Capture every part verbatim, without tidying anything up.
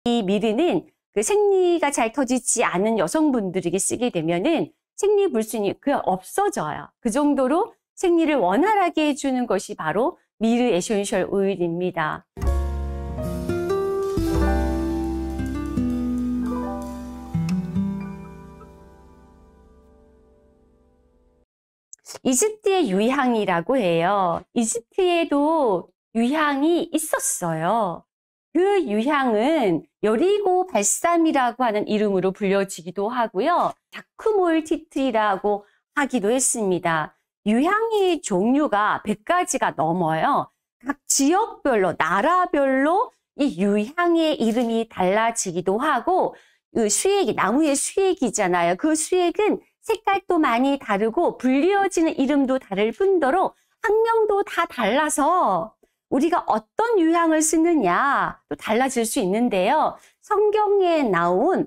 이 미르는 그 생리가 잘 터지지 않은 여성분들에게 쓰게 되면은 생리불순이 그냥 없어져요. 그 정도로 생리를 원활하게 해주는 것이 바로 미르 에센셜 오일입니다. 이집트의 유향이라고 해요. 이집트에도 유향이 있었어요. 그 유향은 여리고 발삼이라고 하는 이름으로 불려지기도 하고요. 다크모일 티트리라고 하기도 했습니다. 유향의 종류가 백 가지가 넘어요. 각 지역별로, 나라별로 이 유향의 이름이 달라지기도 하고, 그 수액이, 나무의 수액이잖아요. 그 수액은 색깔도 많이 다르고 불리어지는 이름도 다를 뿐더러 학명도 다 달라서 우리가 어떤 유향을 쓰느냐 또 달라질 수 있는데요. 성경에 나온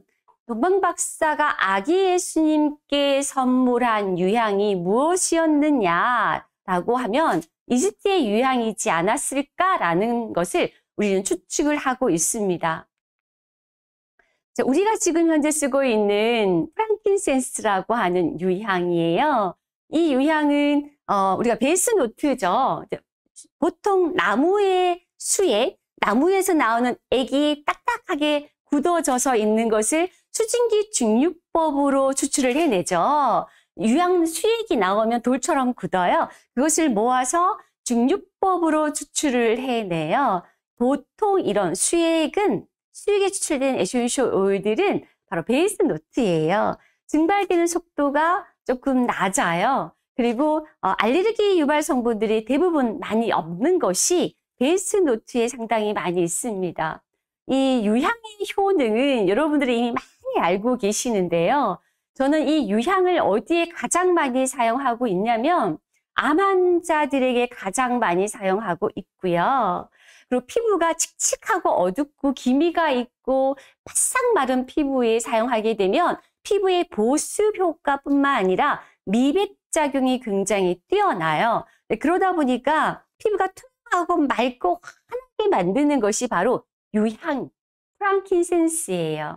동방박사가 아기 예수님께 선물한 유향이 무엇이었느냐라고 하면 이집트의 유향이지 않았을까라는 것을 우리는 추측을 하고 있습니다. 자, 우리가 지금 현재 쓰고 있는 프랑킨센스라고 하는 유향이에요. 이 유향은 어, 우리가 베이스 노트죠. 보통 나무의 수액, 나무에서 나오는 액이 딱딱하게 굳어져서 있는 것을 수증기 증류법으로 추출을 해내죠. 유향 수액이 나오면 돌처럼 굳어요. 그것을 모아서 증류법으로 추출을 해내요. 보통 이런 수액은 수액에 추출된 에센셜 오일들은 바로 베이스 노트예요. 증발되는 속도가 조금 낮아요. 그리고 어, 알레르기 유발 성분들이 대부분 많이 없는 것이 베이스 노트에 상당히 많이 있습니다. 이 유향의 효능은 여러분들이 이미 많이 알고 계시는데요. 저는 이 유향을 어디에 가장 많이 사용하고 있냐면 암 환자들에게 가장 많이 사용하고 있고요. 그리고 피부가 칙칙하고 어둡고 기미가 있고 바싹 마른 피부에 사용하게 되면 피부의 보습 효과뿐만 아니라 미백 작용이 굉장히 뛰어나요. 그러다 보니까 피부가 투명하고 맑고 환하게 만드는 것이 바로 유향, 프랑킨센스예요.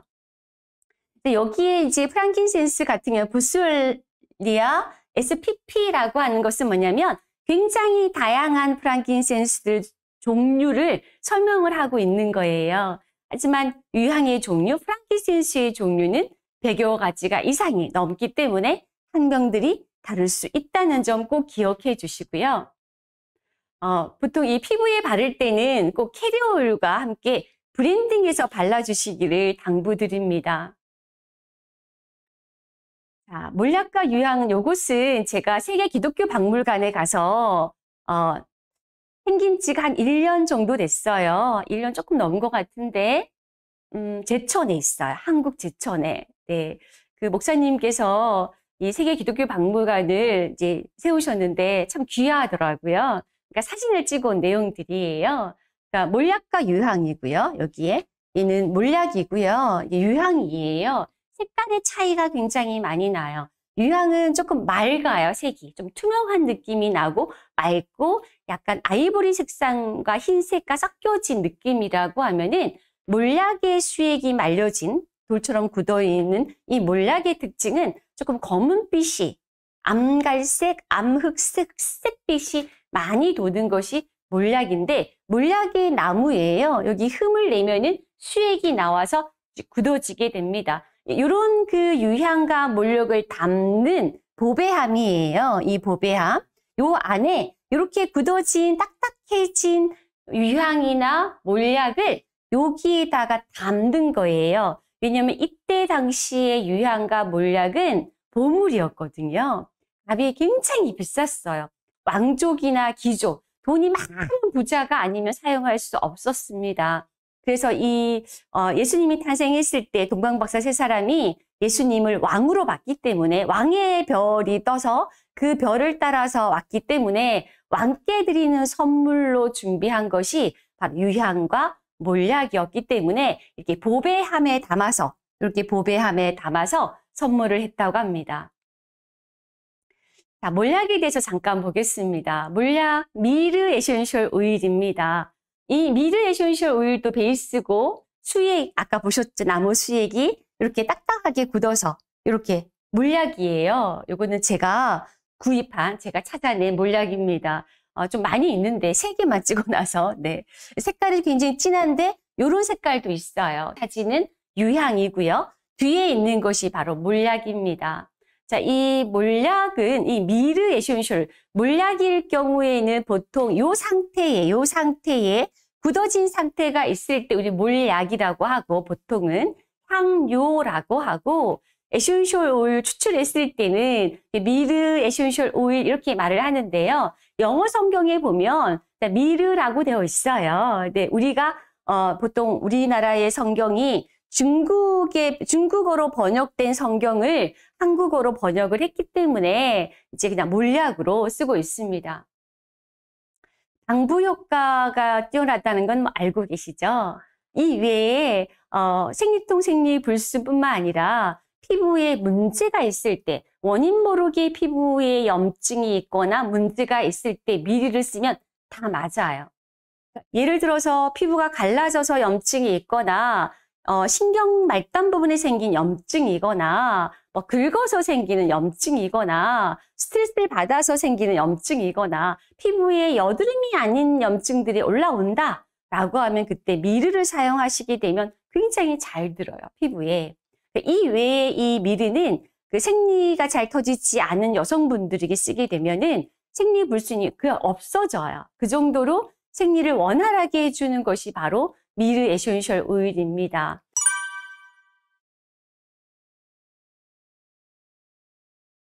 여기에 이제 프랑킨센스 같은 경우 보스월리아 에스피피라고 하는 것은 뭐냐면 굉장히 다양한 프랑킨센스들 종류를 설명을 하고 있는 거예요. 하지만 유향의 종류, 프랑킨센스의 종류는 백여 가지가 이상이 넘기 때문에 학명들이 다를 수 있다는 점 꼭 기억해 주시고요. 어, 보통 이 피부에 바를 때는 꼭 캐리어 오일과 함께 브랜딩해서 발라주시기를 당부드립니다. 자, 몰약과 유향은 요것은 제가 세계 기독교 박물관에 가서 어, 생긴 지가 한 일 년 정도 됐어요. 일 년 조금 넘은 것 같은데 음, 제천에 있어요. 한국 제천에. 네, 그 목사님께서 이 세계 기독교 박물관을 이제 세우셨는데 참 귀하더라고요. 그러니까 사진을 찍어온 내용들이에요. 그러니까 몰약과 유향이고요. 여기에 얘는 몰약이고요. 유향이에요. 색깔의 차이가 굉장히 많이 나요. 유향은 조금 맑아요, 색이. 좀 투명한 느낌이 나고 맑고 약간 아이보리 색상과 흰색과 섞여진 느낌이라고 하면은 몰약의 수액이 말려진 돌처럼 굳어있는 이 몰약의 특징은 조금 검은빛이 암갈색, 암흑색, 흑색빛이 많이 도는 것이 몰약인데 몰약의 나무예요. 여기 흠을 내면은 수액이 나와서 굳어지게 됩니다. 이런 그 유향과 몰약을 담는 보배함이에요. 이 보배함. 요 안에 이렇게 굳어진 딱딱해진 유향이나 몰약을 여기에다가 담는 거예요. 왜냐하면 이때 당시의 유향과 몰약은 보물이었거든요. 값이 굉장히 비쌌어요. 왕족이나 귀족, 돈이 많은 부자가 아니면 사용할 수 없었습니다. 그래서 이 어, 예수님이 탄생했을 때 동방박사 세 사람이 예수님을 왕으로 봤기 때문에 왕의 별이 떠서 그 별을 따라서 왔기 때문에 왕께 드리는 선물로 준비한 것이 바로 유향과 몰약이었기 때문에 이렇게 보배함에 담아서 이렇게 보배함에 담아서 선물을 했다고 합니다. 자, 몰약에 대해서 잠깐 보겠습니다. 몰약 미르 에센셜 오일입니다. 이 미르 에센셜 오일도 베이스고 수액, 아까 보셨죠? 나무 수액이 이렇게 딱딱하게 굳어서 이렇게 몰약이에요. 요거는 제가 구입한, 제가 찾아낸 몰약입니다. 어, 좀 많이 있는데 세 개만 찍어놔서, 네. 색깔이 굉장히 진한데 요런 색깔도 있어요. 사진은 유향이고요. 뒤에 있는 것이 바로 몰약입니다. 자, 이 몰약은 이 미르 에센셜, 몰약일 경우에는 보통 요 상태에, 요 상태에 굳어진 상태가 있을 때 우리 몰약이라고 하고, 보통은 향료라고 하고, 에센셜 오일 추출했을 때는 미르 에센셜 오일 이렇게 말을 하는데요. 영어 성경에 보면 미르라고 되어 있어요. 네, 우리가 어, 보통 우리나라의 성경이 중국의 중국어로 번역된 성경을 한국어로 번역을 했기 때문에 이제 그냥 몰약으로 쓰고 있습니다. 방부 효과가 뛰어나다는 건 뭐 알고 계시죠? 이 외에 어, 생리통, 생리불순뿐만 아니라 피부에 문제가 있을 때, 원인 모르게 피부에 염증이 있거나 문제가 있을 때 미리를 쓰면 다 맞아요. 예를 들어서 피부가 갈라져서 염증이 있거나 어, 신경 말단 부분에 생긴 염증이거나 뭐 긁어서 생기는 염증이거나 스트레스를 받아서 생기는 염증이거나 피부에 여드름이 아닌 염증들이 올라온다 라고 하면 그때 미르를 사용하시게 되면 굉장히 잘 들어요, 피부에. 이 외에 이 미르는 그 생리가 잘 터지지 않은 여성분들에게 쓰게 되면은 생리불순이 그냥 없어져요. 그 정도로 생리를 원활하게 해주는 것이 바로 미르 에센셜 오일입니다.